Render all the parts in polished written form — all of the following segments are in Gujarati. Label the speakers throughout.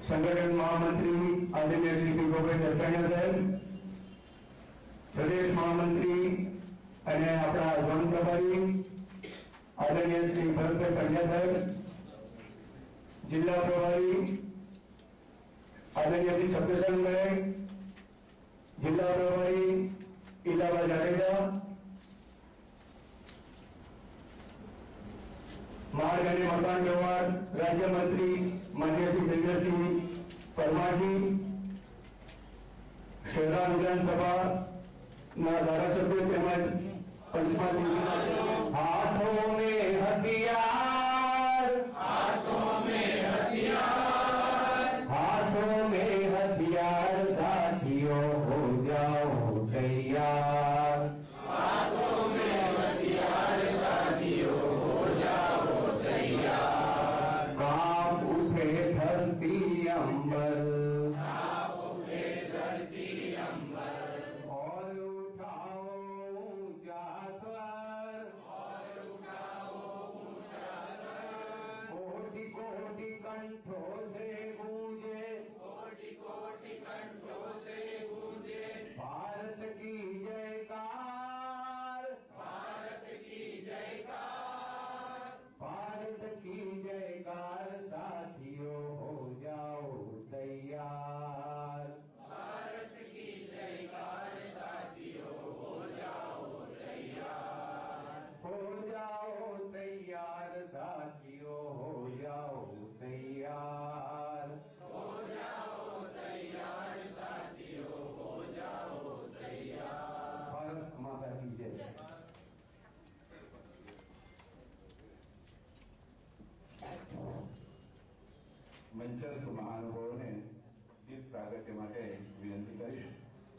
Speaker 1: संगठन महामंत्री आदरणीय श्री भिखुભાઈ દસાણિયા સાહેબ, प्रदेश महामंत्री અને આપણા ઝોન પ્રભારી आदरणीय श्री ભરતભાઈ પંડ્યા साहेब, जिला प्रभारी आदरणीय श्री शब्दशरणભાઈ, जिला प्रभारी इलावा जाडेजा, मार्ग અને મકાન વ્યવહાર राज्य मंत्री माननीय श्री देवेन्द्रसिंह परमार जी, शहरा विधानसभा धारासभ्य તેમજ पंचमहाल हाथों में हथियार, हाथों में हथियार, हाथों में हथियार, साथियों हो जाओ तैयार, हाथों में हथियार, साथियों हो जाओ तैयार, कांप उठे धरती अंबर, कांप उठे धरती अंबर, और उठाओ ऊंचा स्वर, और उठाओ ऊंचा स्वर, कोटि कोटि कंठों से गूंजे, कोटि कोटि कंठों से गूंजे, भारत की जयकार, भारत की जयकार, भारत की जयकार, साथियों हो जाओ तैयार, भारत की जयकार, साथियों हो जाओ तैयार, हो जाओ तैयार, साथियों हो जाओ तैयार, हो जाओ तैयार, साथियों हो जाओ तैयार। भारत माता की जय।
Speaker 2: મંચસ્થ મહાનુભાવોને દીપ પ્રાગટ્ય માટે વિનંતી કરીશ.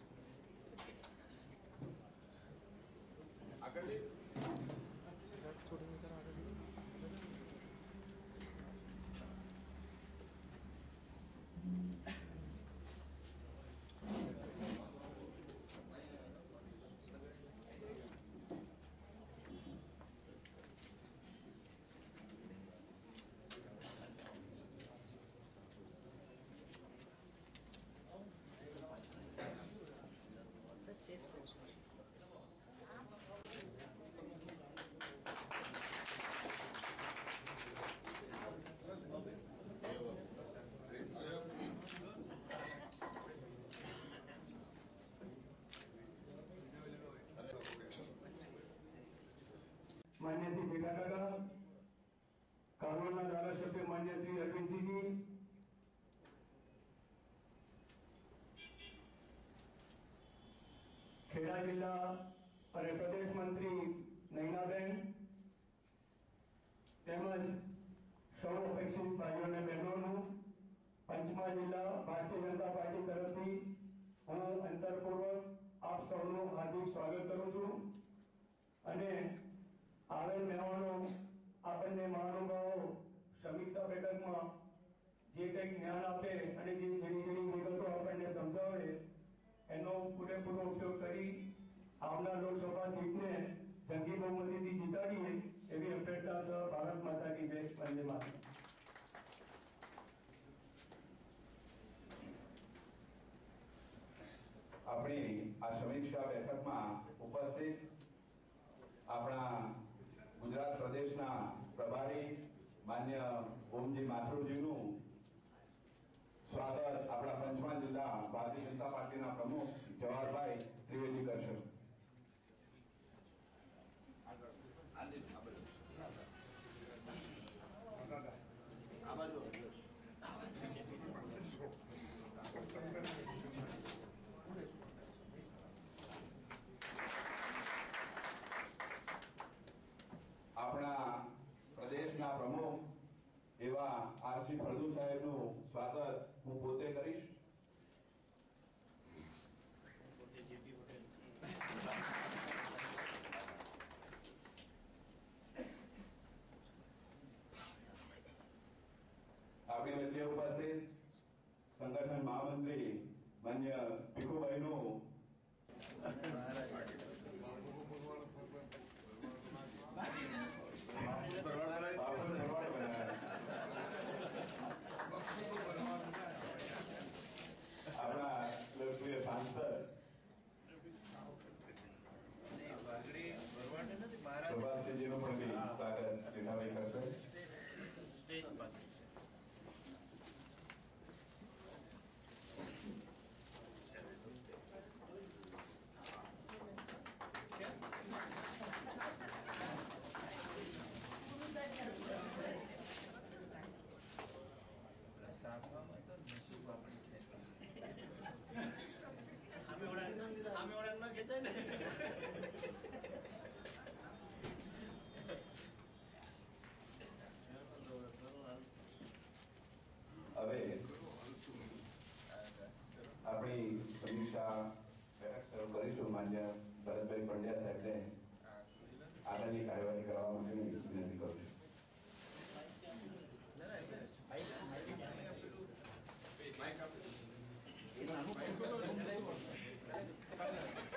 Speaker 1: मान्य श्री जेठा काका, कानूनना धारासभ्य मान्य श्री अरविंद सिंह जी, खेड़ा जिला और प्रदेश मंत्री नैनाबेन તેમજ સૌ અપેક્ષિત ભાઈઓ અને બહેનોનું પંચમહાલ જિલ્લા ભારતીય જનતા પાર્ટી તરફથી હું અંતરપૂર્વક આપ સૌનું હાર્દિક સ્વાગત કરું છું અને આવેલ મહેમાનો આપણને મહાનુભાવો સમીક્ષા બેઠકમાં જે કંઈક જ્ઞાન આપે અને જે ઝીણી ઝીણી વિગતો આપણને સમજાવે એનો પૂરેપૂરો ઉપયોગ કરી આવનાર લોકસભા સીટને જંગી બહુમતીથી જીતાડીએ એવી અપેક્ષા સહ ભારત માતા કી જય, વંદે માતરમ।
Speaker 2: આપણી આ સમીક્ષા બેઠકમાં ઉપસ્થિત આપણા ગુજરાત પ્રદેશના પ્રભારી માન્ય ઓમજી માથુરજીનું સ્વાગત આપણા પંચમહાલ જિલ્લા ભારતીય જનતા પાર્ટીના પ્રમુખ જવાહરભાઈ ત્રિવેદી કરશે। આપણા પ્રદેશના પ્રમુખ એવા આરસી ફળદુ સાહેબનું સ્વાગત હું પોતે કરીશ। આપણી વચ્ચે ઉપસ્થિત સંગઠન મહામંત્રી માન્ય ભીખુભાઈનું સમીક્ષા બેઠક શરૂ કરીશું. માન્ય ભરતભાઈ પંડ્યા સાહેબને આગળની કાર્યવાહી કરવા માટેની વિનંતી કરું છું.